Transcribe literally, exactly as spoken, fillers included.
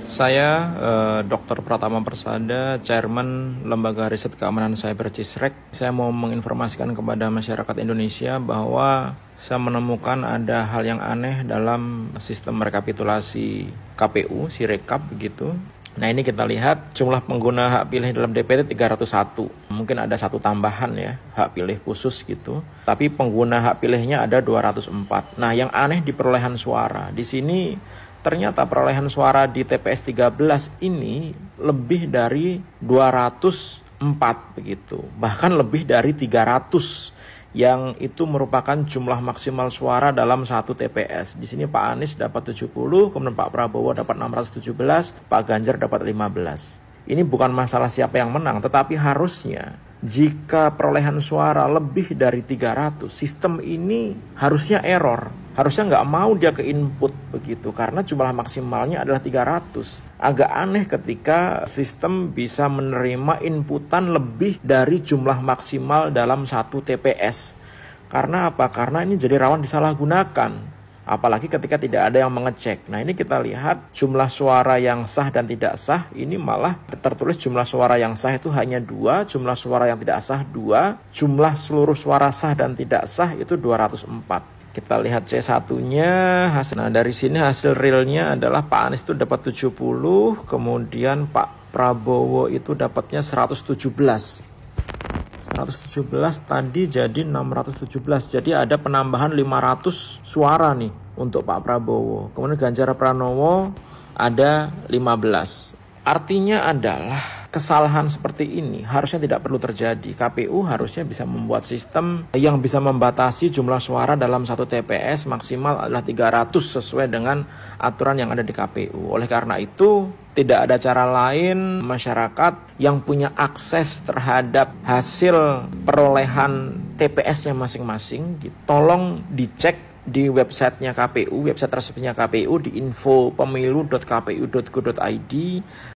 Saya eh, dokter Pratama Persada, Chairman Lembaga Riset Keamanan Cyber Cisrek. Saya mau menginformasikan kepada masyarakat Indonesia bahwa saya menemukan ada hal yang aneh dalam sistem rekapitulasi K P U, Sirekap begitu. Nah, ini kita lihat jumlah pengguna hak pilih dalam D P T tiga ratus satu. Mungkin ada satu tambahan ya, hak pilih khusus gitu. Tapi pengguna hak pilihnya ada dua ratus empat. Nah, yang aneh di perolehan suara. Di sini ternyata perolehan suara di T P S tiga belas ini lebih dari dua ratus empat begitu. Bahkan lebih dari tiga ratus, yang itu merupakan jumlah maksimal suara dalam satu T P S. Di sini Pak Anies dapat tujuh puluh, kemudian Pak Prabowo dapat enam ratus tujuh belas, Pak Ganjar dapat lima belas. Ini bukan masalah siapa yang menang, tetapi harusnya jika perolehan suara lebih dari tiga ratus, sistem ini harusnya error. Harusnya nggak mau dia ke input begitu, karena jumlah maksimalnya adalah tiga ratus. Agak aneh ketika sistem bisa menerima inputan lebih dari jumlah maksimal dalam satu T P S. Karena apa? Karena ini jadi rawan disalahgunakan. Apalagi ketika tidak ada yang mengecek. Nah, ini kita lihat jumlah suara yang sah dan tidak sah, ini malah tertulis jumlah suara yang sah itu hanya dua, jumlah suara yang tidak sah dua, jumlah seluruh suara sah dan tidak sah itu dua ratus empat. Kita lihat C satu-nya. Nah, dari sini hasil realnya adalah Pak Anies itu dapat tujuh puluh, kemudian Pak Prabowo itu dapatnya seratus tujuh belas. seratus tujuh belas tadi jadi enam ratus tujuh belas. Jadi ada penambahan lima ratus suara nih untuk Pak Prabowo. Kemudian Ganjar Pranowo ada lima belas. Artinya adalah kesalahan seperti ini harusnya tidak perlu terjadi. K P U harusnya bisa membuat sistem yang bisa membatasi jumlah suara dalam satu T P S maksimal adalah tiga ratus sesuai dengan aturan yang ada di K P U. Oleh karena itu, tidak ada cara lain masyarakat yang punya akses terhadap hasil perolehan T P S-nya masing-masing, tolong dicek di websitenya K P U, website resminya K P U di info pemilu dot k p u dot go dot i d.